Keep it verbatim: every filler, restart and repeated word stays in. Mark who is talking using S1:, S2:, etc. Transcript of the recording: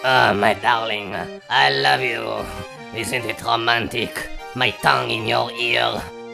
S1: Oh, my darling, I love you. Isn't it romantic? My tongue in your ear,